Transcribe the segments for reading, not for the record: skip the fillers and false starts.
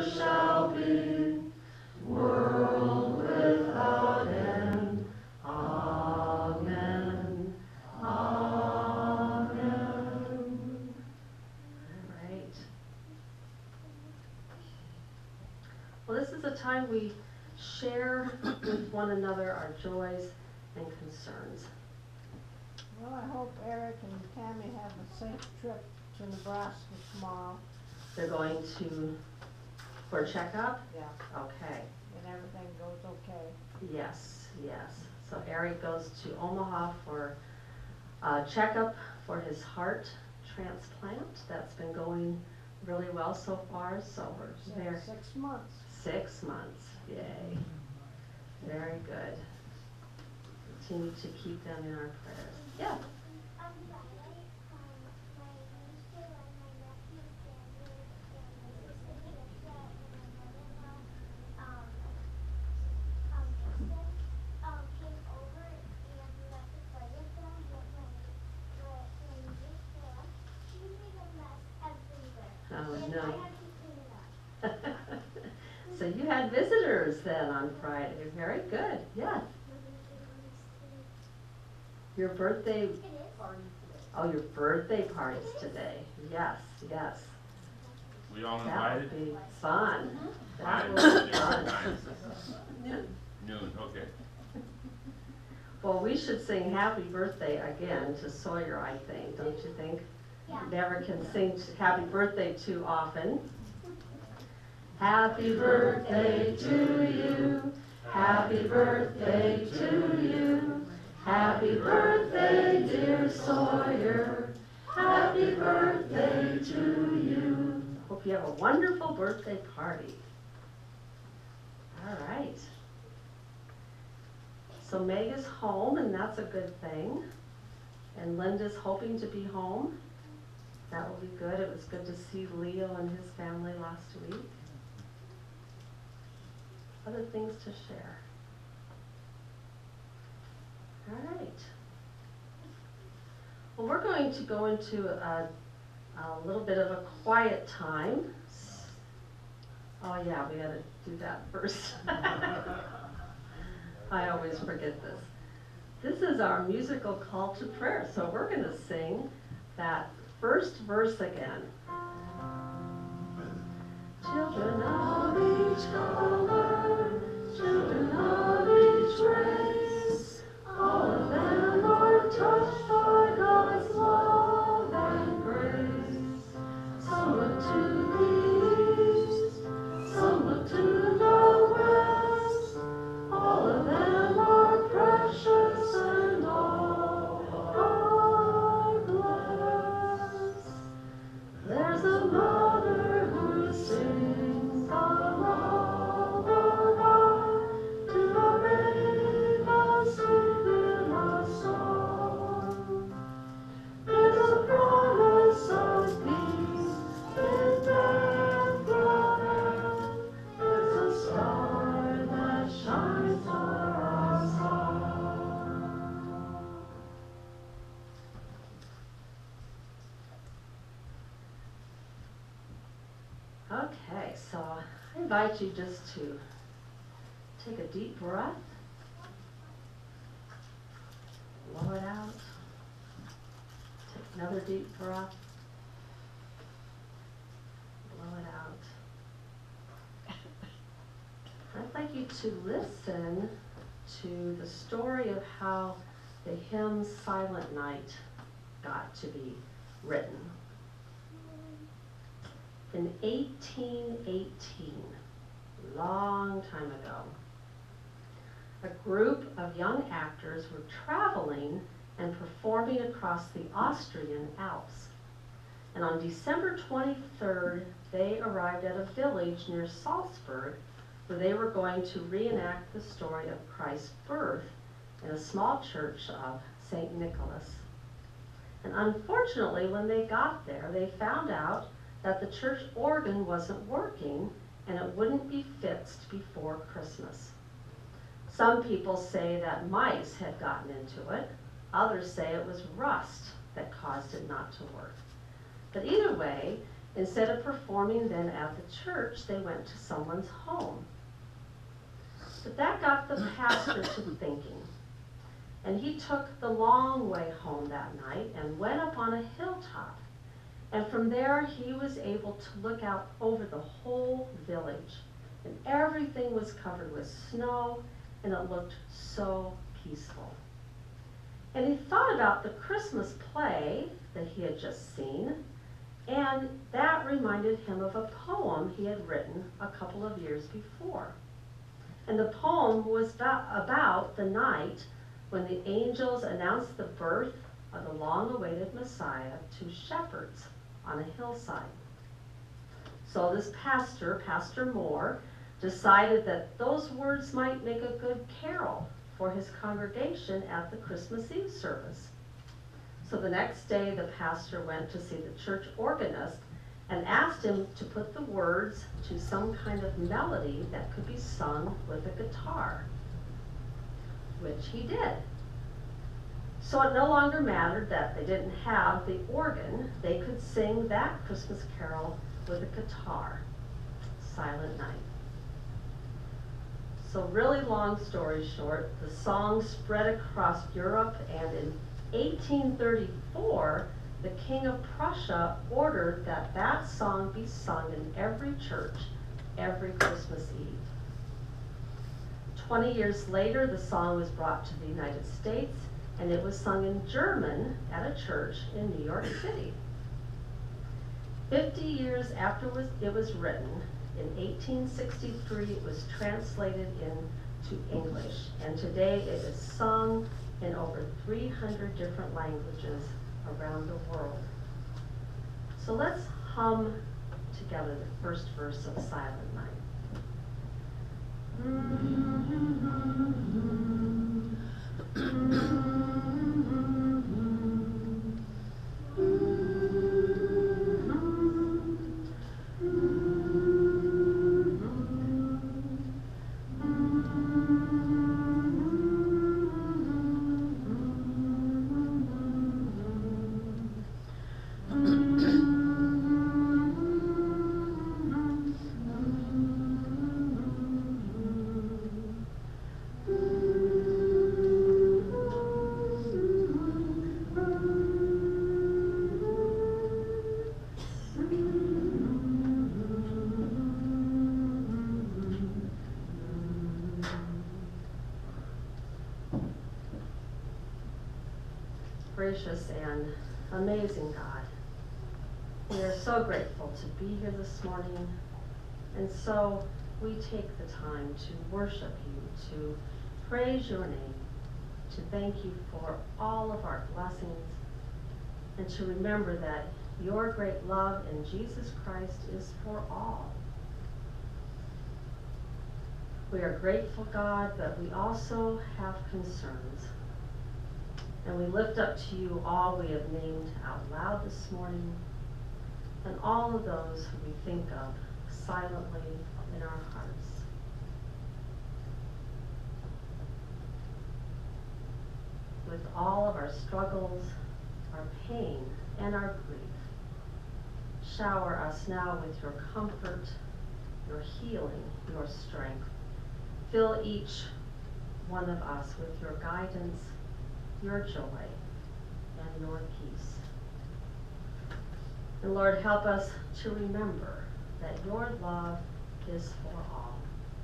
never shall be, world without end. Amen. Amen. All right. Well, this is a time we share with one another our joys and concerns. Well, I hope Eric and Tammy have a safe trip to Nebraska tomorrow. They're going to, for a checkup? Yeah. Okay. And everything goes okay. Yes, yes. So Eric goes to Omaha for a checkup for his heart transplant. That's been going really well so far, so we're there. 6 months. 6 months, yay. Very good. Continue to keep them in our prayers. Yeah. Oh, no. So you had visitors then on Friday. Very good. Yes. Your birthday. Oh, your birthday party's today. Yes, yes. We all That would invited? be fun. That Fine. would be fun. Noon, okay. Well, we should sing happy birthday again to Sawyer, I think, don't you think? Yeah. Never can sing happy birthday too often. Happy birthday to you. Happy birthday to you. Happy birthday, dear Sawyer. Happy birthday to you. Hope you have a wonderful birthday party. All right. So Meg is home, and that's a good thing. And Linda's hoping to be home. That will be good. It was good to see Leo and his family last week. Other things to share. All right. Well, we're going to go into a little bit of a quiet time. Oh yeah, we gotta do that first. I always forget this. This is our musical call to prayer, so we're gonna sing that first verse again. Children of each color, children of each race, all of them are touched by God's love and grace. Some look to the east, some look to the west, all of them are precious and all are blessed. There's a mother who sings a lullaby to the raven sleep in a song. There's a promise of peace in Bethlehem. There's a star that shines for us all. Okay, so I invite you just to take a deep breath, blow it out, take another deep breath, blow it out. I'd like you to listen to the story of how the hymn Silent Night got to be written. In 1818, a long time ago, a group of young actors were traveling and performing across the Austrian Alps. And on December 23rd, they arrived at a village near Salzburg where they were going to reenact the story of Christ's birth in a small church of St. Nicholas. And unfortunately, when they got there, they found out that the church organ wasn't working and it wouldn't be fixed before Christmas. Some people say that mice had gotten into it. Others say it was rust that caused it not to work. But either way, Instead of performing then at the church, they went to someone's home. But that got the pastor to thinking. And he took the long way home that night and went up on a hilltop. And from there, he was able to look out over the whole village. And everything was covered with snow, and it looked so peaceful. And he thought about the Christmas play that he had just seen, and that reminded him of a poem he had written a couple of years before. And the poem was about the night when the angels announced the birth of the long-awaited Messiah to shepherds on a hillside. So this pastor, Pastor Moore, decided that those words might make a good carol for his congregation at the Christmas Eve service. So the next day, the pastor went to see the church organist and asked him to put the words to some kind of melody that could be sung with a guitar, which he did. So it no longer mattered that they didn't have the organ. They could sing that Christmas carol with a guitar, Silent Night. So really long story short, the song spread across Europe, and in 1834, the King of Prussia ordered that that song be sung in every church every Christmas Eve. 20 years later, the song was brought to the United States, and it was sung in German at a church in New York City. 50 years after it was written, in 1863, it was translated into English, and today it is sung in over 300 different languages around the world. So let's hum together the first verse of Silent Night. Gracious and amazing God, we are so grateful to be here this morning, and so we take the time to worship you, to praise your name, to thank you for all of our blessings, and to remember that your great love in Jesus Christ is for all. We are grateful, God, but we also have concerns. And we lift up to you all we have named out loud this morning, and all of those who we think of silently in our hearts. With all of our struggles, our pain, and our grief, shower us now with your comfort, your healing, your strength. Fill each one of us with your guidance, your joy, and your peace. And Lord, help us to remember that your love is for all.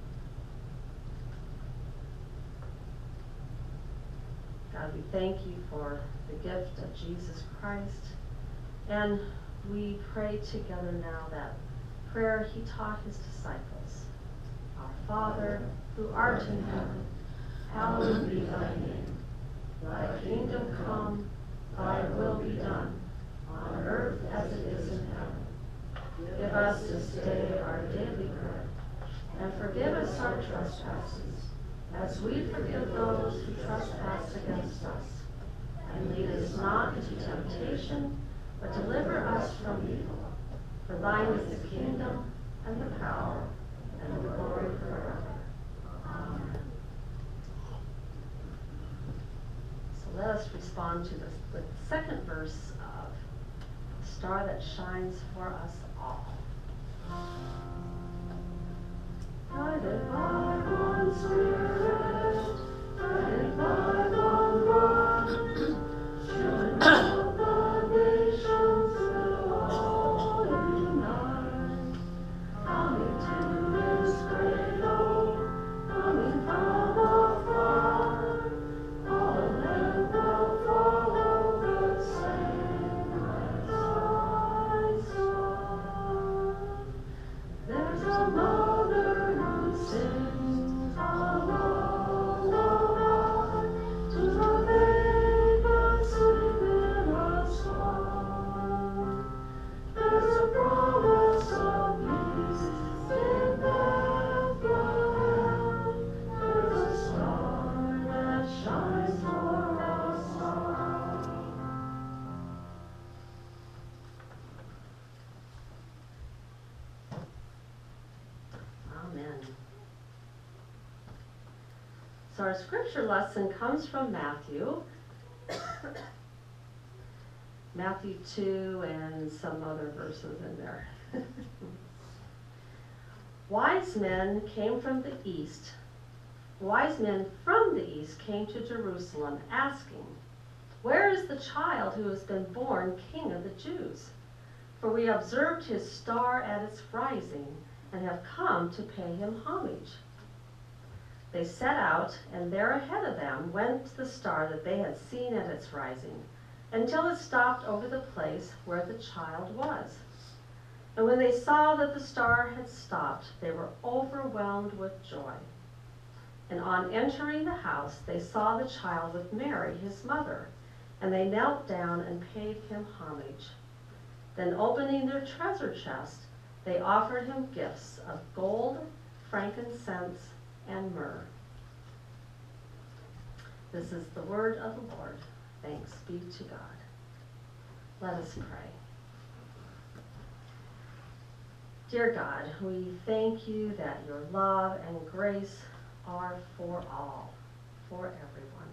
God, we thank you for the gift of Jesus Christ, and we pray together now that prayer he taught his disciples. Our Father, who art in heaven, hallowed be thy name. Thy kingdom come, thy will be done, on earth as it is in heaven. Give us this day our daily bread, and forgive us our trespasses, as we forgive those who trespass against us. And lead us not into temptation, but deliver us from evil. For thine is the kingdom, and the power, and the glory forever. Amen. Let us respond to the second verse of "The Star That Shines for Us All." So our scripture lesson comes from Matthew. Matthew 2 and some other verses in there. Wise men from the east came to Jerusalem asking, "Where is the child who has been born King of the Jews? For we observed his star at its rising and have come to pay him homage." They set out, and there ahead of them went the star that they had seen at its rising, until it stopped over the place where the child was. And when they saw that the star had stopped, they were overwhelmed with joy. And on entering the house, they saw the child with Mary, his mother, and they knelt down and paid him homage. Then opening their treasure chest, they offered him gifts of gold, frankincense, and myrrh. This is the word of the Lord. Thanks be to God. Let us pray. Dear God, we thank you that your love and grace are for all, for everyone.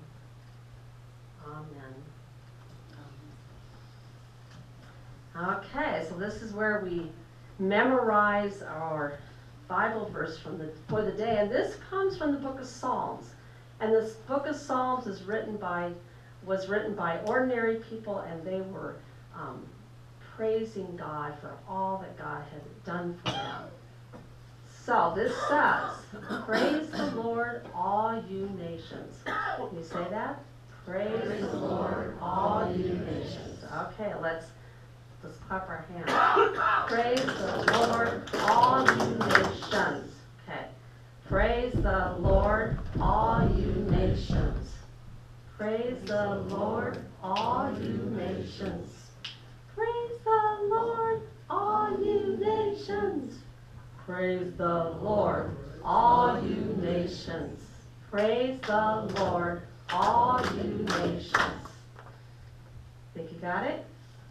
Amen. Okay, so this is where we memorize our Bible verse for the day, and this comes from the book of Psalms. And this book of Psalms was written by ordinary people, and they were praising God for all that God had done for them. So this says, "Praise the Lord, all you nations." Can you say that? Praise the Lord, all you nations. Okay, let's clap our hands. Praise the Lord, all you nations. Okay. Praise the Lord, all you nations. Praise the Lord, all you nations. Praise the Lord, all you nations. Praise the Lord, all you nations. Praise the Lord, all you nations. Think you got it?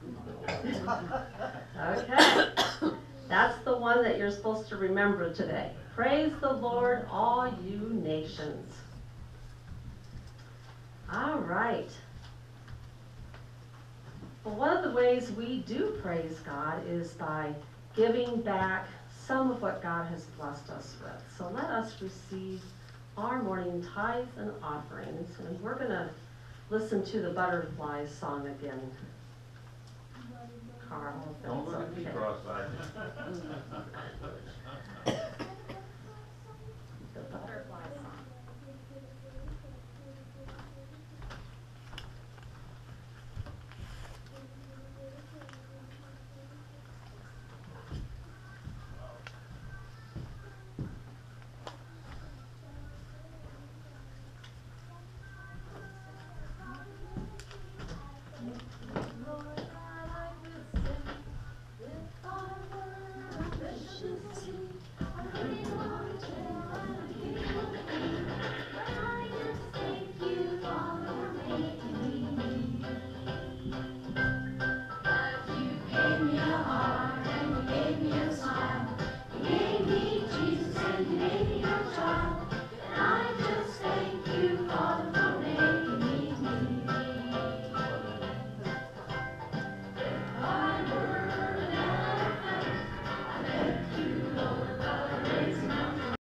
Okay. That's the one that you're supposed to remember today. Praise the Lord, all you nations. All right. Well, one of the ways we do praise God is by giving back some of what God has blessed us with. So let us receive our morning tithes and offerings, and we're going to listen to the Butterflies song again. Carl, if Don't that's look at me okay. cross-eyed.